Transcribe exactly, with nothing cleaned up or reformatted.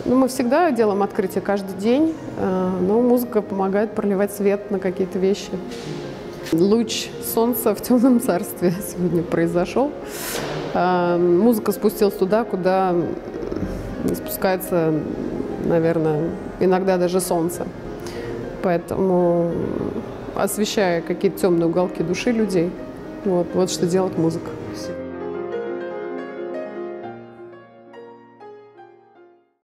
Ну, мы всегда делаем открытие каждый день, но музыка помогает проливать свет на какие-то вещи. Луч солнца в темном царстве сегодня произошел. Музыка спустилась туда, куда спускается, наверное, иногда даже солнце. Поэтому освещая какие-то темные уголки души людей, вот, вот что делает музыка.